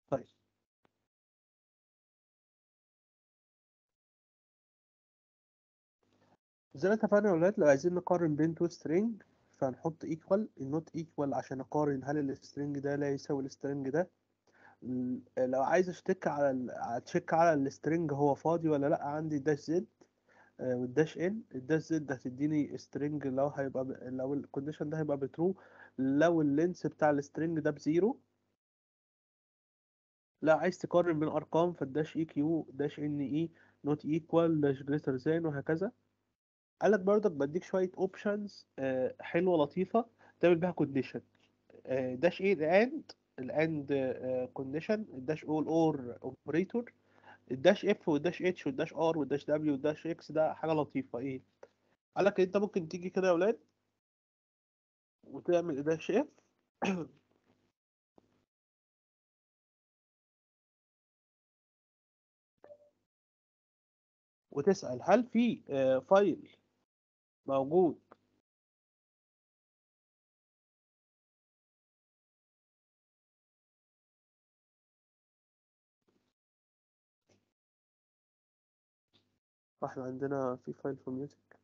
طيب زي ما اتفقنا يا ولاد، لو عايزين نقارن بين تو سترينج فهنحط ايكوال النوت ايكوال عشان اقارن هل السترينج ده لا يساوي السترينج ده. لو عايز اشتك على اتشيك على السترينج هو فاضي ولا لا، عندي داش زد والداش ان. الداش زد هتديني سترينج لو هيبقى لو الكونديشن ده هيبقى بترو، لو اللينس بتاع السترينج ده بزيرو. لا عايز تقارن بين ارقام فالداش اي كيو داش ان اي نوت ايكوال داش جريتر ذان وهكذا. قالك برضك بديك شويه اوبشنز حلوه لطيفه تعمل بيها كونديشن. داش ايه الاند كونديشن، الداش اول اور اوبريتور، الداش اف والداش اتش والداش ار والداش دبليو والداش اكس. ده حاجه لطيفه. ايه قالك انت ممكن تيجي كده يا ولاد وتعمل داش اف وتسأل هل في فايل موجود احنا عندنا في فايل في ميوزك.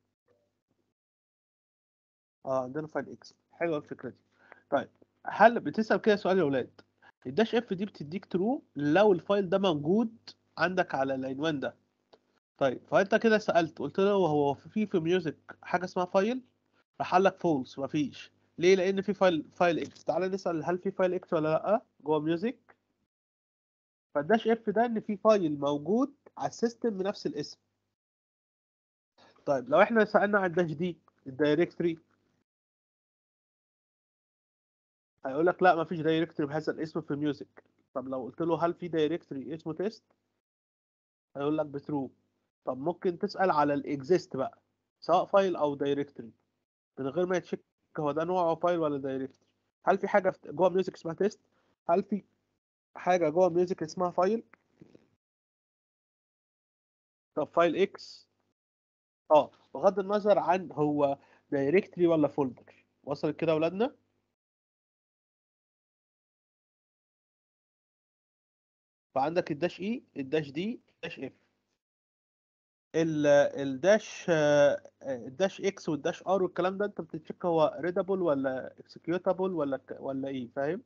اه عندنا فايل اكس. حلوه الفكره دي. طيب هل بتسأل كده سؤال يا ولاد، الداش اف دي بتديك ترو لو الفايل ده موجود عندك على العنوان ده. طيب فانت كده سألت قلت له هو في ميوزك حاجه اسمها فايل، راح قال لك فولس مفيش. ليه؟ لان في فايل اكس. تعالى نسأل هل في فايل اكس ولا لا جوه ميوزك. فالداش اف ده ان في فايل موجود على السيستم بنفس الاسم. طيب لو احنا سألنا على الداش دي الدايركتوري، هيقول لك لا مفيش دايركتوري بهذا الاسم في ميوزك. طب لو قلت له هل في دايركتوري اسمه تيست، هيقول لك بترو. طب ممكن تسأل على الاكزيست بقى، سواء فايل او دايركتوري، من غير ما يتشك هو ده نوعه فايل ولا دايركتوري. هل في حاجه جوه ميوزك اسمها تيست؟ هل في حاجه جوه ميوزك اسمها فايل؟ طب فايل اكس بغض النظر عن هو دايركتوري ولا فولدر. وصلت كده يا اولادنا؟ فعندك الداش اي الداش دي الداش اف. الداش الداش اكس والداش ار والكلام ده انت بتتشيك هو ريدابل ولا اكسكيوتابل ولا ايه، فاهم؟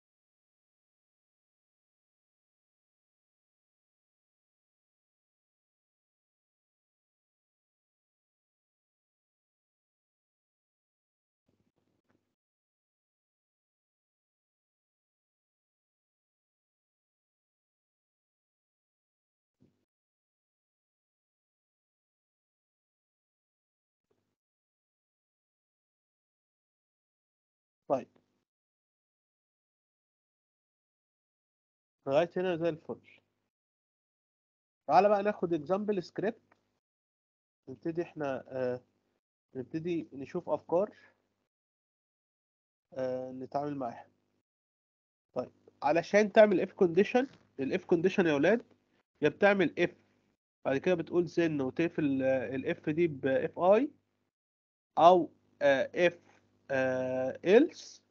طيب لغايه هنا زي الفل. تعالى بقى ناخد اكزامبل سكريبت، نبتدي احنا نبتدي نشوف افكار نتعامل معاها. طيب علشان تعمل اف كونديشن، الاف كونديشن يا اولاد يا بتعمل اف بعد كده بتقول سن وتقفل الاف دي باف اي، او اف else،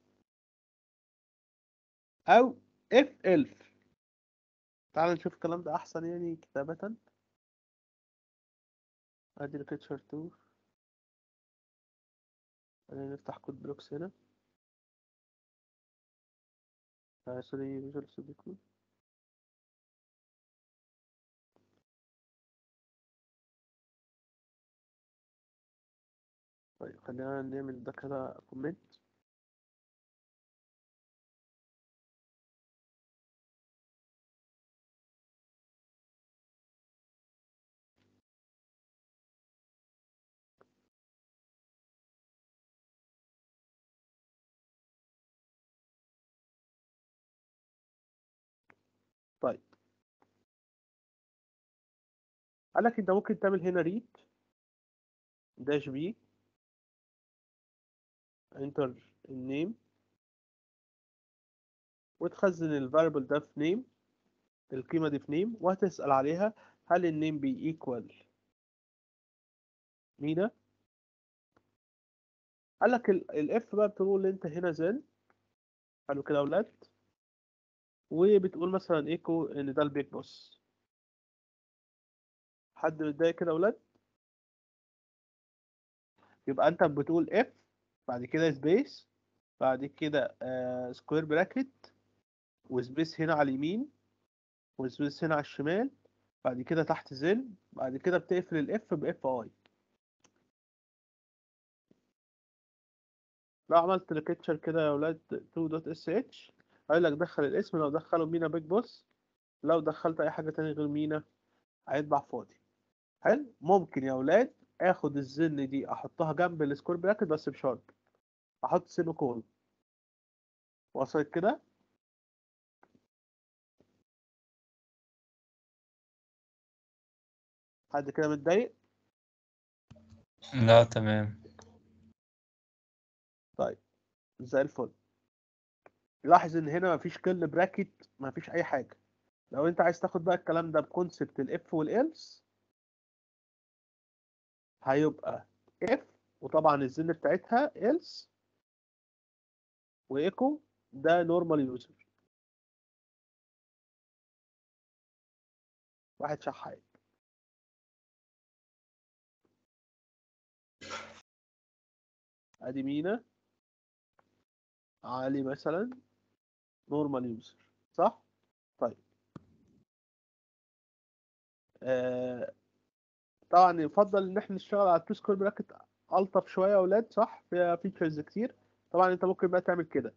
او اف الف. تعال نشوف الكلام ده احسن يعني كتابة. ادي الكتشر 2، خلينا نفتح كود بلوكس هنا. سوري فيجوال ستوديو كود. طيب خلينا نعمل ده كده كومنت. طيب قال لك انت ممكن تعمل هنا ريد داش بي انتر النيم، وتخزن الفاريبل ده في نيم، القيمة دي في نيم، وهتسأل عليها هل النيم بي ايكوال مينا. قال لك الاف بقى بتقول انت هنا زن. حلو كده يا اولاد. وبتقول مثلا ايكو ان ده البيج بوس. حد متضايق كده يا ولاد؟ يبقى انت بتقول اف، بعد كده سبيس، بعد كده سكوير براكت، وسبيس هنا على اليمين، وسبيس هنا على الشمال، بعد كده تحت زل، بعد كده بتقفل الاف باف اي. لو عملت لكتشر كده يا ولاد 2.sh هيقول لك دخل الاسم، لو دخله مينا بيج بوس، لو دخلت اي حاجه تاني غير مينا هيطبع فاضي. حلو. ممكن يا ولاد اخد الزن دي احطها جنب السكوير براكت بس بشرط احط سيمي كول. وصلت كده؟ حد كده متضايق؟ لا تمام. طيب زي الفل. لاحظ ان هنا مفيش كل براكت، مفيش اي حاجه. لو انت عايز تاخد بقى الكلام ده بكونسبت الاف والالس، هيبقى اف، وطبعا الزن بتاعتها else، وايكو ده نورمال يوزر. واحد شحات. ادي مينا، علي مثلا، نورمال يوزر، صح؟ طيب آه طبعا يفضل ان احنا نشتغل على التو سكوير براكت، الطف شويه يا اولاد، صح؟ فيها فيتشرز كتير. طبعا انت ممكن بقى تعمل كده.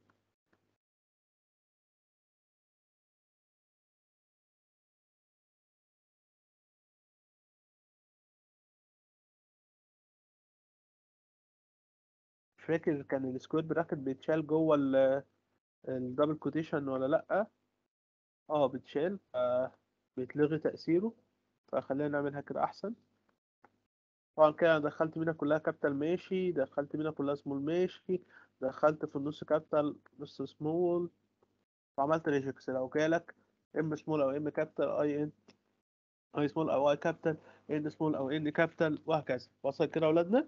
مش فاكر كان السكوير براكت بيتشال جوه الدبل كوتيشن ولا لا؟ اه بيتشال، بيتلغي تأثيره. فخلينا نعملها كده احسن. طبعا كده أنا دخلت منها كلها كابيتال ماشي، دخلت منها كلها سمول ماشي، دخلت في النص كابيتال نص سمول، وعملت ريجكس. لو جالك ام سمول او ام كابيتال، اي ان اي سمول او اي كابيتال، ان سمول او ان كابيتال، وهكذا. وصل كده يا اولادنا؟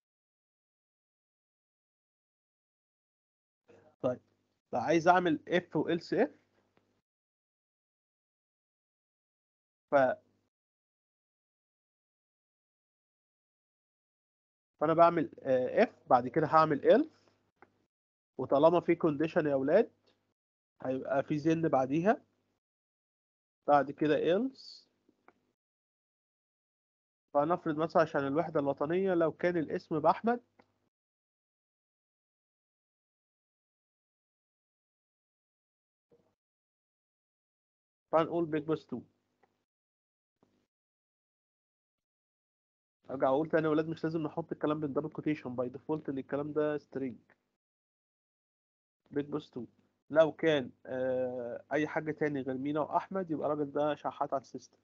طيب لو عايز اعمل اف والس اف، ف... فانا بعمل اف، بعد كده هعمل else، وطالما في كونديشن يا اولاد هيبقى في زن بعديها، بعد كده else. فنفرض مثلا عشان الوحدة الوطنية لو كان الاسم بأحمد، فنقول بيج بوس 2. ارجع اقول تاني يا ولاد، مش لازم نحط الكلام بالدبل كوتيشن، باي ديفولت ان الكلام ده سترينج. بيج بوس 2. لو كان اي حاجة تاني غير مينا واحمد يبقى الراجل ده شحات على السيستم.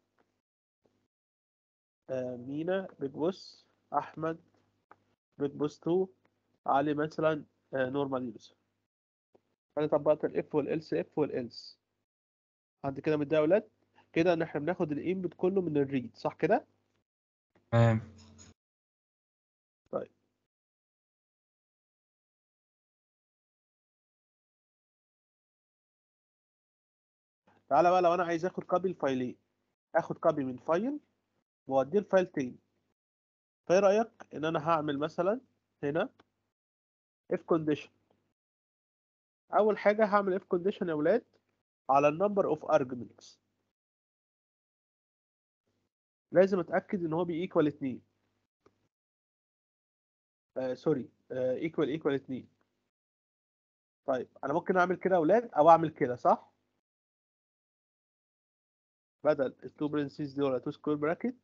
مينا بيج بوس، احمد بيج بوس 2، علي مثلا نورمال يوزر. انا طبقت الاف والالس اف والالس. عند كده متضايق يا ولاد؟ كده ان احنا بناخد الانبوت كله من الريد، صح كده؟ تمام. طيب تعالى بقى، لو انا عايز اخد كوبي الفايلين، اخد كوبي من فايل واوديه الفايل تاني. فايه رايك ان انا هعمل مثلا هنا اف كونديشن. اول حاجه هعمل اف كونديشن يا ولاد على النمبر اوف ارجمنتس. لازم اتاكد ان هو بييكوال 2. سوري، ايكوال 2. طيب انا ممكن اعمل كده يا ولاد او اعمل كده، صح؟ بدل التو برنسيز دي ولا تو سكوير براكت،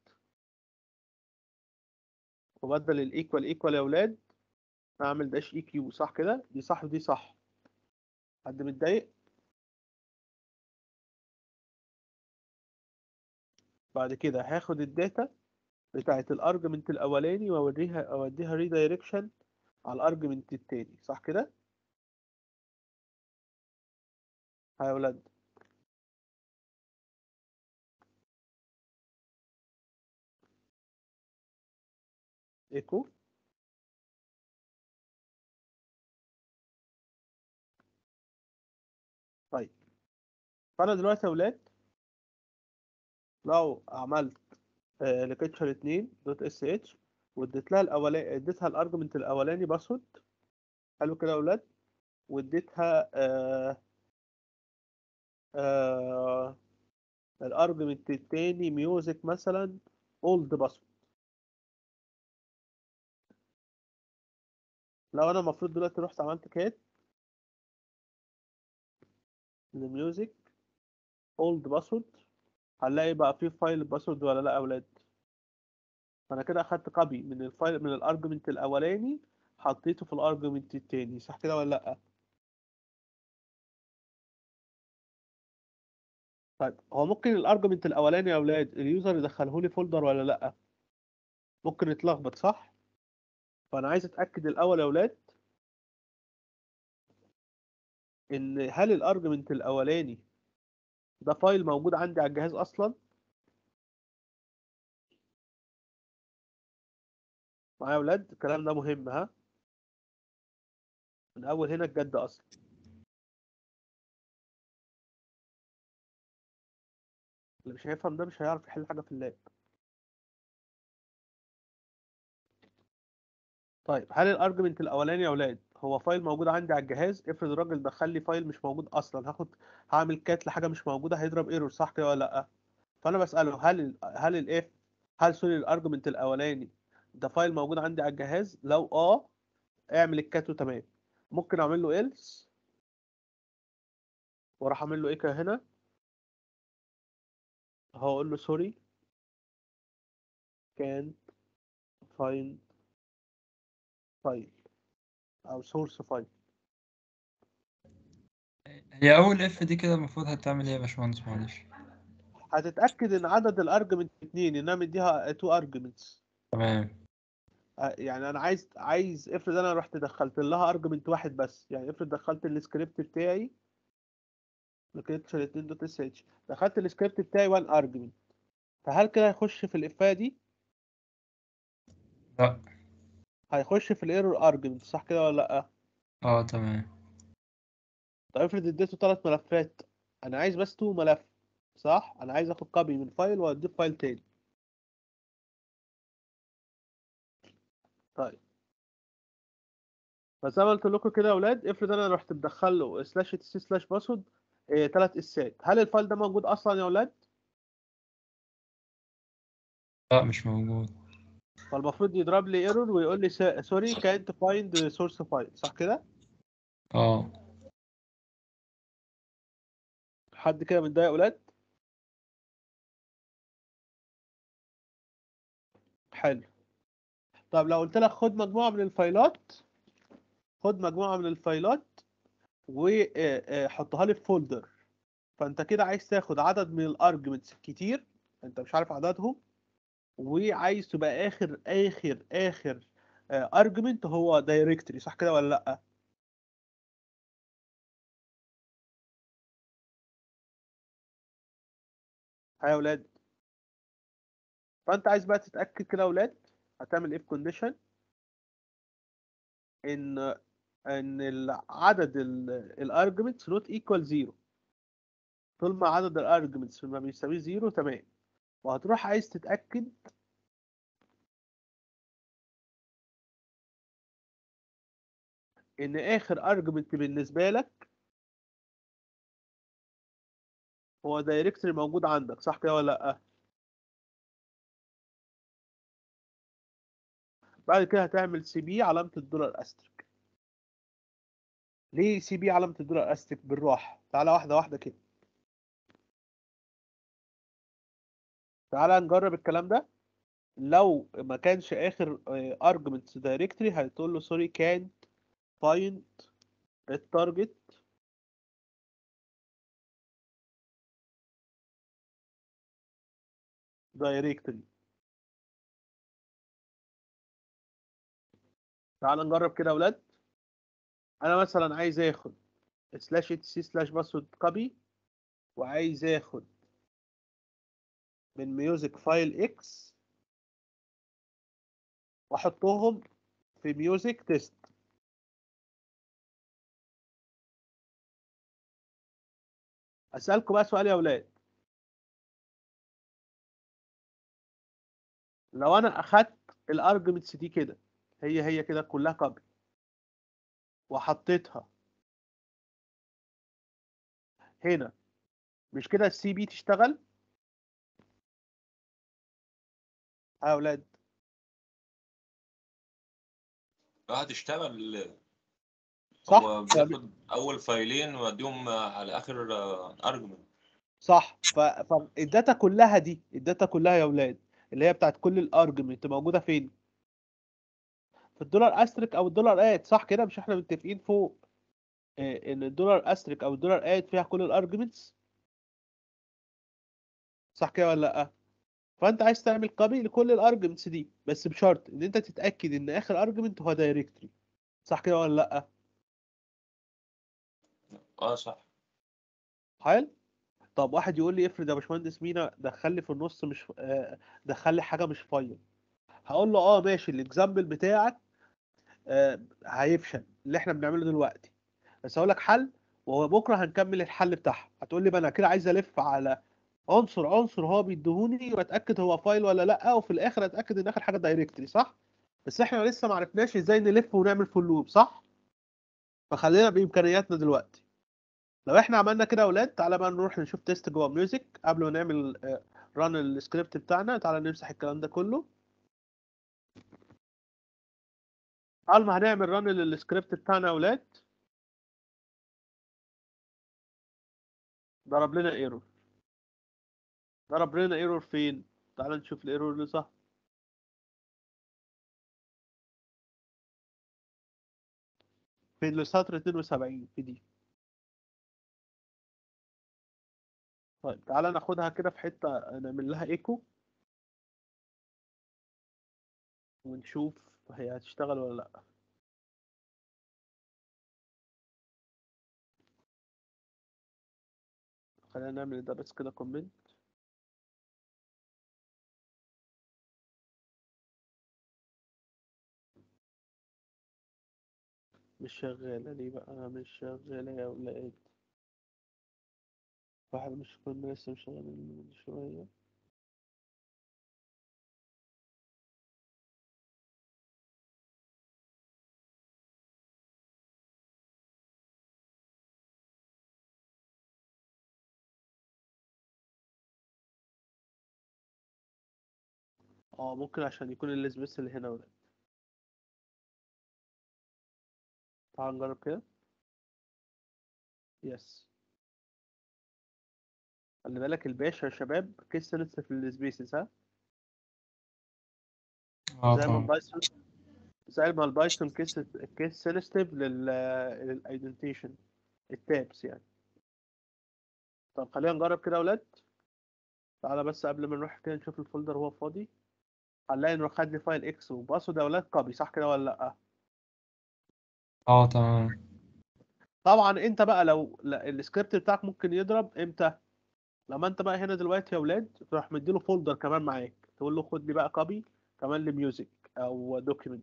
وبدل الايكوال يا ولاد اعمل داش اي كيو، صح كده؟ دي صح ودي صح. حد متضايق؟ بعد كده هاخد الداتا بتاعت الارجمنت الاولاني اوديها ريدايركشن على الارجمنت التاني، صح كده؟ ها يا ولاد؟ ايكو. طيب فانا دلوقتي يا ولاد لو عملت لكتشر 2 دوت اس اتش واديت لها الاولاني، اديتها الارجمنت الاولاني باسورد، حلو كده يا ولاد، واديتها الارجمنت التاني ميوزك مثلا اولد باسورد. لو انا المفروض دلوقتي رحت عملت كات لميوزك اولد باسورد، هنلاقي بقى فيه فايل باسورد ولا لا يا اولاد؟ فانا كده اخدت كوبي من الفايل من الارجمنت الاولاني حطيته في الارجمنت التاني، صح كده ولا لا؟ طيب هو ممكن الارجمنت الاولاني يا اولاد اليوزر يدخله لي فولدر ولا لا؟ ممكن يتلخبط صح؟ فانا عايز اتاكد الاول يا اولاد ان هل الارجمنت الاولاني ده فايل موجود عندي على الجهاز اصلا. معايا يا اولاد؟ الكلام ده مهم، ها، من اول هنا الجد اصلا. اللي مش هيفهم ده مش هيعرف يحل حاجه في اللاب. طيب هل الارجمنت الاولاني يا اولاد هو فايل موجود عندي على الجهاز؟ افرض الراجل دخل لي فايل مش موجود اصلا، هعمل كات لحاجه مش موجوده هيضرب ايرور، صح كده ولا لا؟ فانا بساله هل الاف هل سوري الارجمنت الاولاني ده فايل موجود عندي على الجهاز؟ لو اعمل الكات وتمام. ممكن اعمل له else واروح اعمل له ايه كده هنا، هقول له سوري كان find فايل او سورس فايل. هي أول اف دي كده المفروض هتعمل ايه يا باشمهندس معلش؟ هتتاكد ان عدد الارجمنت 2، ان انا مديها 2 ارجمنتس. تمام. يعني انا عايز افرض انا رحت دخلت لها ارجمنت واحد بس، يعني افرض دخلت السكريبت بتاعي لوكيتشر 2 دوت اس اتش، دخلت السكريبت بتاعي 1 ارجمنت، فهل كده هيخش في الافايه دي؟ لا. هيخش في الايرور ارجمنت، صح كده ولا لا؟ اه تمام. طب افرض اديته 3 ملفات، انا عايز بس 2 ملف، صح؟ انا عايز اخد كوبي من فايل واديه في فايل تاني. طيب فزي ما قلت لكم كده يا اولاد، افرض انا رحت مدخل له سلاش اتش سي سلاش باسورد 3 اسات، هل الفايل ده موجود اصلا يا اولاد؟ لا مش موجود. فالمفروض يضرب لي ايرور ويقول لي سوري كانت فايند سورس فايل، صح كده؟ اه. حد كده متضايق يا اولاد؟ حلو. طب لو قلت لك خد مجموعه من الفايلات، خد مجموعه من الفايلات وحطها لي في فولدر، فانت كده عايز تاخد عدد من الارجمنتس كتير انت مش عارف عددهم، وعايز تبقى اخر ارجمنت هو دايركتوري، صح كده ولا لا؟ ها يا اولاد؟ فانت عايز بقى تتاكد كده يا اولاد، هتعمل ايه في كونديشن ان عدد الارجمنتس نوت ايكوال زيرو. طول ما عدد الارجمنتس ما بيساوي زيرو تمام. وهتروح عايز تتاكد ان اخر ارجمنت بالنسبه لك هو دايركتوري موجود عندك، صح كده ولا لا؟ بعد كده هتعمل سي بي علامه الدولار استريك. ليه سي بي علامه الدولار استريك؟ بالراحه، تعالى واحده واحده كده، تعالى نجرب الكلام ده. لو ما كانش اخر ارجمنتس دايركتوري هتقول له سوري كانت فايند التارجت دايركتوري. تعال نجرب كده يا اولاد. انا مثلا عايز اخد سلاش اتش سي سلاش باسورد كوبي، وعايز اخد من ميوزك فايل اكس واحطهم في ميوزك تيست. اسالكم بقى سؤال يا اولاد، لو انا اخدت الارجمنتس دي كده، هي كده كلها كوبي، وحطيتها هنا، مش كده السي بي تشتغل؟ ها يا اولاد؟ هتشتغل. صح هو بياخد اول فايلين ويوديهم على اخر ارجمنت. صح. فالداتا كلها دي، الداتا كلها يا اولاد اللي هي بتاعت كل الارجمنت موجوده فين؟ في الدولار استريك او الدولار اد، صح كده؟ مش احنا متفقين فوق ان الدولار استريك او الدولار اد فيها كل الارجمنتس، صح كده ولا لا؟ فانت عايز تعمل كوبي لكل الارجمنتس دي، بس بشرط ان انت تتاكد ان اخر ارجمنت هو دايركتري، صح كده ولا لا؟ اه صح. حلو. طب واحد يقول لي افرض يا باشمهندس مينا دخل لي في النص مش دخل لي حاجه مش فايل، هقول له اه ماشي، الاكزامبل بتاعك هيفشل اللي احنا بنعمله دلوقتي، بس هقول لك حل، وهو بكره هنكمل الحل بتاعها. هتقول لي ما انا كده عايز الف على عنصر عنصر هو بيديهوني، واتاكد هو فايل ولا لا، وفي الاخر اتاكد ان اخر حاجه دايركتري، صح؟ بس احنا لسه ما عرفناش ازاي نلف ونعمل فول لوب، صح؟ فخلينا بامكانياتنا دلوقتي. لو احنا عملنا كده يا اولاد، تعالى بقى نروح نشوف تيست جوه ميوزك قبل ما نعمل ران السكريبت بتاعنا. تعالى نمسح الكلام ده كله. اول ما هنعمل ران للسكريبت بتاعنا يا اولاد، ضرب لنا ايرور. ضرب لنا ايرور فين؟ تعالى نشوف الايرور اللي صح. في السطر 72 في دي. طيب تعالى ناخدها كده في حتة نعمل لها ايكو ونشوف هي هتشتغل ولا لا. خلينا نعمل ده بس كده كومنت. مش شغالة ليه بقى؟ مش شغالة يا ولاد. واحد مش كنا لسه مش شغالين من شوية. اه ممكن عشان يكون السبيس اللي هنا ولاد. تعال نجرب كده. يس. خلي بالك الباشا يا شباب كيس لسه في السبيسز، ها؟ اه زي ما طبعا. البايثون، زي ما البايثون كيس سنسيتيف للايدنتيشن التابس يعني. طب خلينا نجرب كده يا ولاد. تعالى بس قبل ما نروح كده نشوف الفولدر وهو فاضي. هنلاقي انه خد لي فايل اكس وباسورد يا ولاد كوبي، صح كده ولا لا؟ اه تمام. طبعا انت بقى لو السكريبت بتاعك ممكن يضرب امتى؟ لما انت بقى هنا دلوقتي يا ولاد تروح مديله فولدر كمان معاك، تقول له خد لي بقى كوبي كمان لميوزك او دوكيمنت،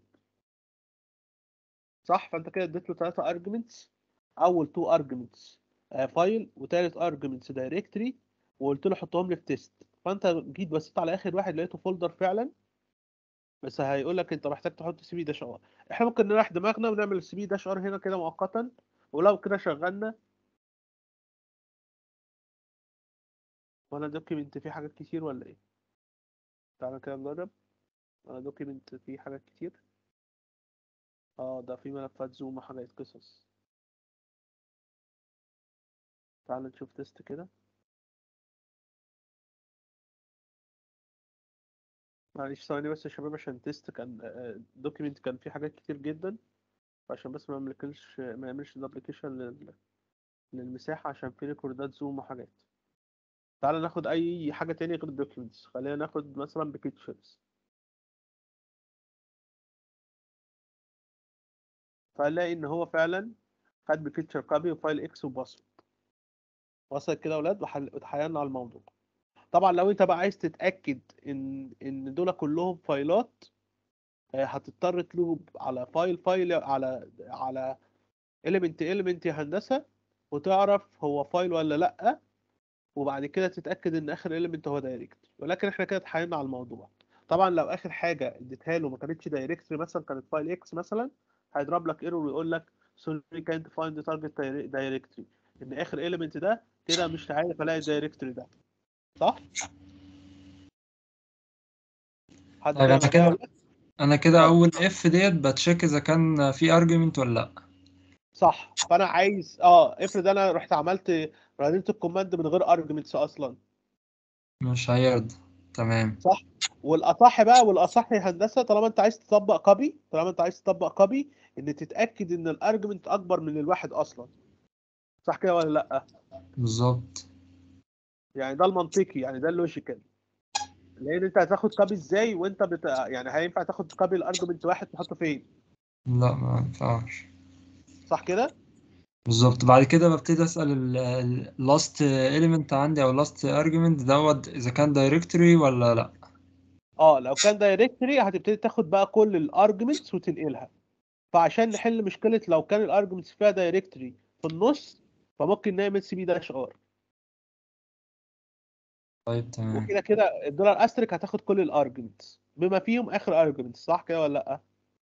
صح؟ فانت كده اديت له 3 ارجمنتس. اول 2 ارجمنتس فايل، وثالث ارجمنتس دايركتري، وقلت له حطهم لي في تيست. فانت جيت بصيت على اخر واحد لقيته فولدر فعلا، بس هيقول لك انت محتاج تحط سي بي داش ار. احنا ممكن نريح دماغنا ونعمل السي بي داش ار هنا كده مؤقتا، ولو كده شغلنا. وانا دوكيمنت فيه حاجات كتير ولا ايه؟ تعالى كده نجرب. انا دوكيمنت فيه حاجات كتير. اه ده في ملفات زوم وحاجات قصص. تعال نشوف تيست كده. معلش ثواني بس يا شباب، عشان تيست كان دوكيمنت كان فيه حاجات كتير جدا، عشان بس ما يعملش دبليكيشن للمساحة، عشان في ريكوردات زوم وحاجات. تعال ناخد اي حاجة تانية غير الدوكيومنتس. خلينا ناخد مثلا بيكتشرز. فهنلاقي ان هو فعلا خد بيكتشر كوبي وفايل اكس وباسورد. وصل كده يا اولاد وتحايلنا على الموضوع. طبعا لو انت بقى عايز تتأكد ان دول كلهم فايلات، هتضطر تلوب على فايل على element يا هندسة، وتعرف هو فايل ولا لأ. وبعد كده تتاكد ان اخر element هو دايركتري، ولكن احنا كده اتحايلنا على الموضوع. طبعا لو اخر حاجه اديتها له ما كانتش دايركتري، مثلا كانت فايل اكس مثلا، هيضرب لك ايرور ويقول لك sorry can't find the target directory، ان اخر element ده كده مش عارف الاقي الدايركتري ده، صح؟ حد طيب فاهم انا حاجه ولا كده لا؟ انا كده اه اول اف ديت بتشيك اذا كان في ارجيومنت ولا لا. صح. فانا عايز افرض انا رحت عملت رنيت الكوماند من غير ارجمنتس اصلا، مش هيرضى. تمام. صح. والاصح بقى، والاصح يا هندسه، طالما انت عايز تطبق كوبي، ان تتاكد ان الارجمنت اكبر من الواحد اصلا، صح كده ولا لا؟ بالظبط. يعني ده المنطقي، يعني ده اللوجيكال. لان انت هتاخد كوبي ازاي وانت يعني هينفع تاخد كوبي الارجمنت واحد تحطه فين؟ لا ما ينفعش. صح كده. بالظبط. بعد كده ببتدي اسال اللاست element عندي او لاست argument دوت اذا كان دايركتوري ولا لا. لو كان دايركتري هتبتدي تاخد بقى كل الارجمنتس وتنقلها. فعشان نحل مشكله لو كان الارجمنتس فيها دايركتري في النص، فممكن نعمل سي بي داش ار. طيب تمام. وكده كده الدولار استريك هتاخد كل الارجمنتس بما فيهم اخر ارجمنتس، صح كده ولا لا؟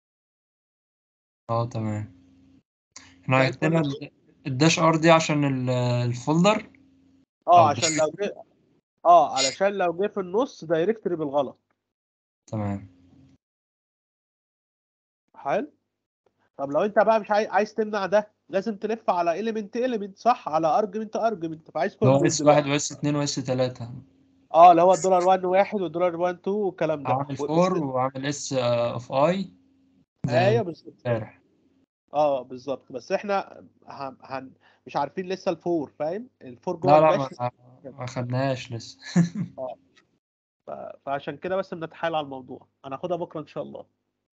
اه تمام. احنا زي الفل. هنكتبها الداش ار دي عشان الفولدر او عشان لو جه علشان لو جه في النص دايركتري بالغلط. تمام. حلو. طب لو انت بقى مش عايز تمنع ده، لازم تلف على element صح، على ارجمنت، فعايز اللي هو كلهم اس واحد دلوقتي. واس اتنين واس تلاتة. اللي هو الدولار 1 1 والدولار 1 2 والكلام ده عامل بس. فور وعامل اس اوف اي زي ايوه بالظبط كده. امبارح. بالظبط. بس احنا مش عارفين لسه الفور، فاهم؟ الفور جوه لا لا الباش. ما خدناهاش لسه. اه فعشان كده بس بنتحايل على الموضوع. هناخدها بكره ان شاء الله.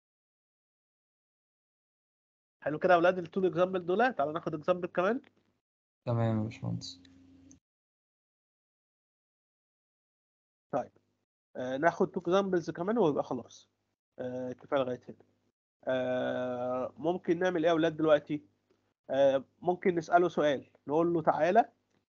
حلو كده يا اولاد التو اكزامبل دول. تعالى ناخد اكزامبل كمان. تمام يا باشمهندس. طيب ناخد تو اكزامبلز كمان ويبقى خلاص. كفايه لغايه هنا. ممكن نعمل ايه يا اولاد دلوقتي؟ ممكن نساله سؤال، نقول له تعالى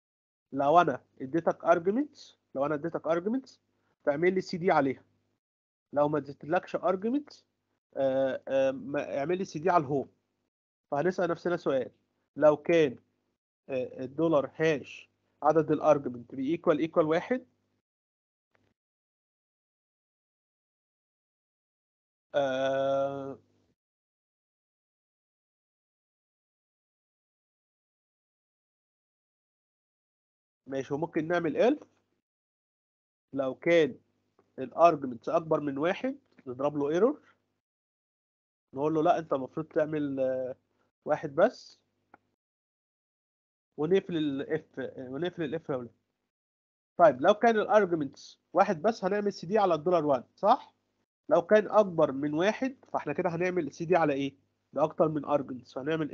لو انا اديتك ارجمنتس تعمل لي سي دي عليها. لو ما اديتلكش ارجمنتس اعمل لي سي دي على الهوم. فهنسال نفسنا سؤال، لو كان الدولار هاش عدد الارجمنت ايكوال واحد، آه ماشي. وممكن نعمل الف لو كان الارجمنت اكبر من واحد، نضرب له ايرور، نقول له لا انت المفروض تعمل واحد بس، ونقفل الاف يا ولاد. طيب لو كان الارجمنتس واحد بس هنعمل سي دي على الدولار 1، صح؟ لو كان اكبر من واحد فاحنا كده هنعمل سي دي على ايه؟ ده اكتر من ارجمنتس، فهنعمل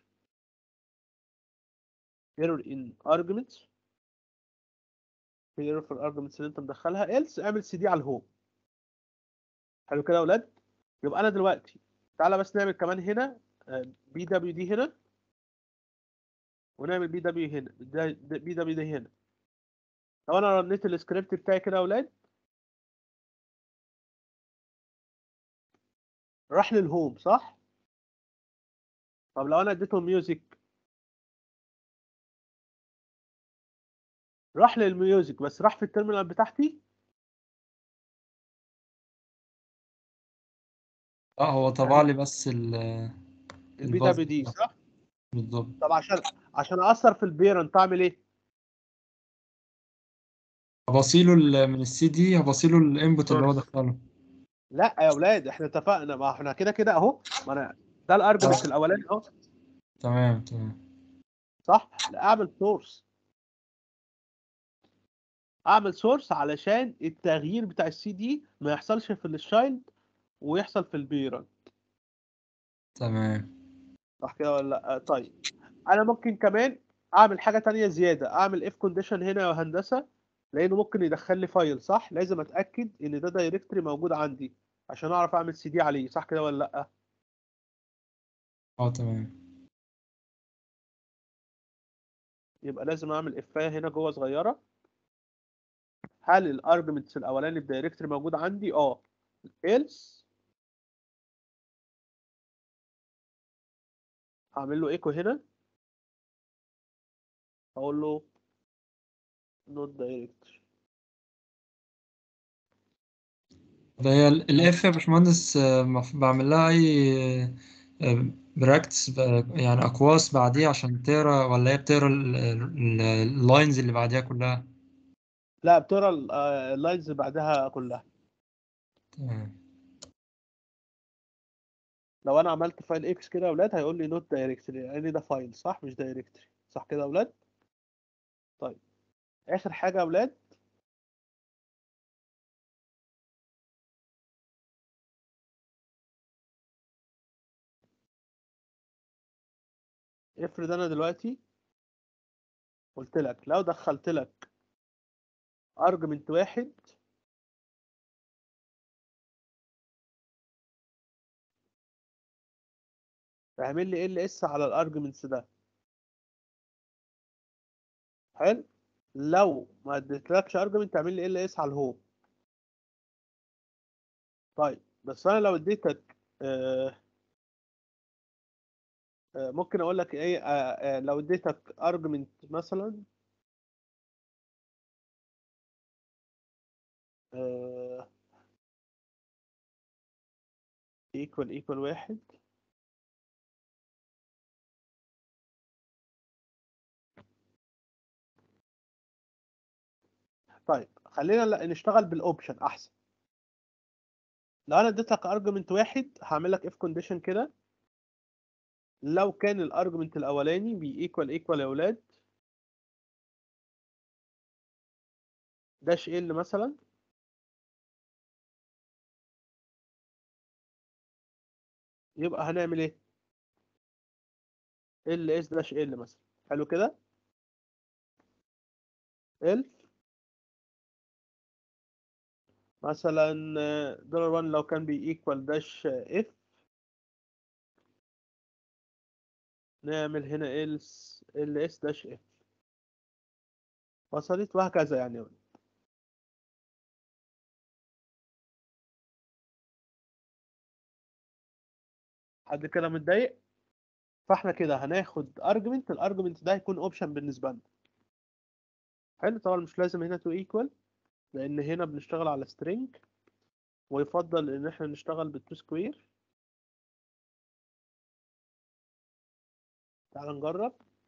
ايرور ان ارجمنتس، في ايرور في الارجمنتس اللي انت مدخلها، else اعمل سي دي على الهوم. حلو كده يا اولاد. يبقى انا دلوقتي تعالى بس نعمل كمان هنا بي دبليو دي هنا، ونعمل بي دبليو هنا، بي دبليو دي هنا. لو انا رنيت السكريبت بتاعي كده يا اولاد، راح للهوم صح؟ طب لو انا اديته ميوزك، راح للميوزك بس راح في التيرمينال بتاعتي. اه هو طبع يعني لي بس البي الباص دبليو دي صح؟ بالظبط. طب عشان اثر في البيرنت اعمل ايه؟ هبصيله من السي دي، هبصيله الانبوت اللي هو دخله. لا يا اولاد احنا اتفقنا، ما احنا كده كده اهو، ما انا ده الارجمنت الاولاني اهو، تمام تمام. صح؟ لا، اعمل سورس علشان التغيير بتاع السي دي ما يحصلش في الشايلد ويحصل في البيرنت، تمام. صح كده ولا لا؟ طيب انا ممكن كمان اعمل حاجه تانية زياده، اعمل اف كونديشن هنا يا هندسه، لانه ممكن يدخل لي فايل، صح؟ لازم اتاكد ان ده دايركتوري موجود عندي عشان اعرف اعمل سي دي عليه، صح كده ولا لا؟ اه تمام. يبقى لازم اعمل افايه هنا جوه صغيره، هل الارجمنتس الاولاني الدايركتري موجود عندي؟ else هعمل له ايكو هنا، هقول له not directory. ده هي الاف يا باشمهندس، بعمل لها اي براكتس يعني اقواس بعديها عشان تقرا، ولا هي بتقرا اللاينز اللي بعديها كلها؟ لا، بتقرا اللاينز بعدها كلها. تمام. لو انا عملت فايل اكس كده يا اولاد هيقول لي نوت دايركتري، يعني ده فايل صح مش دايركتري، صح كده يا اولاد؟ طيب اخر حاجه يا اولاد، افرض انا دلوقتي قلت لك لو دخلت لك ارجمنت واحد اعمل لي ال اس على الارجمنتس ده. حلو. لو ما اديتلكش ارجمنت اعمل لي ال اس على الهوم. طيب بس انا لو اديتك ممكن اقول لك ايه، لو اديتك ارجمنت مثلا ايكوال واحد، طيب خلينا نشتغل بالاوبشن احسن. لو انا اديتك ارجمنت واحد هعمل لك اف كونديشن كده، لو كان الارجمنت الاولاني ايكوال يا اولاد داش ال مثلا، يبقى هنعمل ايه؟ ال اس داش ال مثلا. حلو كده. ال مثلا دولار 1 لو كان ايكوال داش اف، نعمل هنا ال اس داش اف. وصلت وهكذا يعني. حد كده متضايق؟ فاحنا كده هناخد ارجمنت، الارجمنت ده هيكون اوبشن بالنسبه لنا. حلو. طبعا مش لازم هنا تو ايكوال لان هنا بنشتغل على سترينج، ويفضل ان احنا نشتغل بالتو سكوير. تعال نجرب.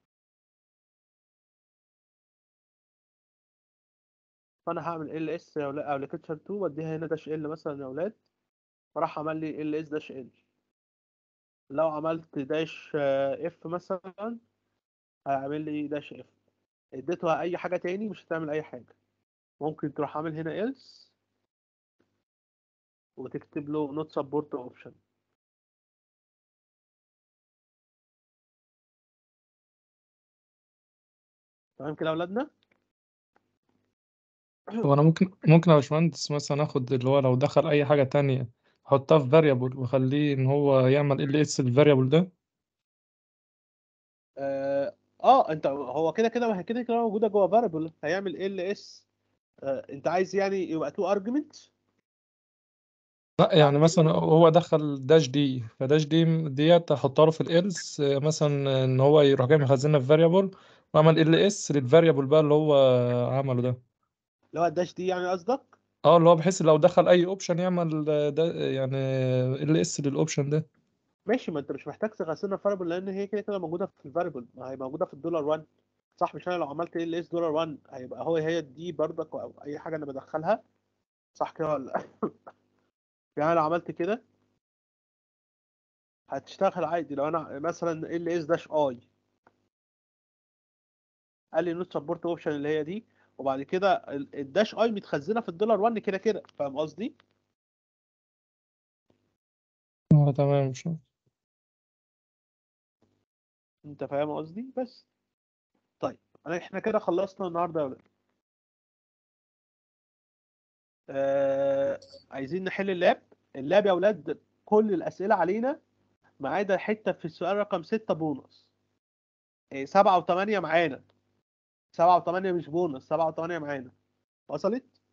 فانا هعمل ال اس يا اولاد او ليكتشر 2 واديها هنا داش ال مثلا يا اولاد، فراح عمل لي ال اس داش ال. لو عملت داش اف مثلا هيعمل لي داش اف. اديتها اي حاجه تاني مش هتعمل اي حاجه. ممكن تروح عامل هنا else وتكتب له not support option. تمام كده يا اولادنا؟ هو انا ممكن يا باشمهندس مثلا اخد اللي هو لو دخل اي حاجه تانية احطها في فاريبل واخليه ان هو يعمل ال اس الفاريبل ده. انت هو كده كده ما هي كده كده موجوده جوه فاريبل، هيعمل ال اس. انت عايز يعني يبقى تو ارجمنت؟ لا يعني مثلا هو دخل داش دي، فداش دي ديت احطها له في الالس مثلا ان هو يروح جاي مخزنها في فاريبل واعمل ال اس للفاريبل بقى اللي هو عمله ده. اللي هو الداش دي يعني قصدك؟ اه اللي هو بحيث لو دخل اي اوبشن يعمل ده يعني ال اس للاوبشن ده. ماشي، ما انت مش محتاج تغسلها فاريبل لان هي كده كده موجوده في الفاريبل، ما هي موجوده في الدولار 1. صح؟ مش انا لو عملت ال اس دولار 1 هيبقى هي دي برضك او اي حاجه انا بدخلها. صح كده ولا لا؟ يعني لو عملت كده هتشتغل عادي. لو انا مثلا ال اس داش اي قال لي نوت سبورت اوبشن اللي هي دي، وبعد كده الداش اي متخزنه في الدولار 1 كده كده. فاهم قصدي؟ اه تمام. مش انت فاهم قصدي؟ بس طيب احنا كده خلصنا النهارده يا ولاد. عايزين نحل اللاب يا ولاد. كل الاسئله علينا ما عدا حته في السؤال رقم 6 بونص. 7 و8 معانا. 7 و8 مش بونص، 7 و8 معانا. وصلت؟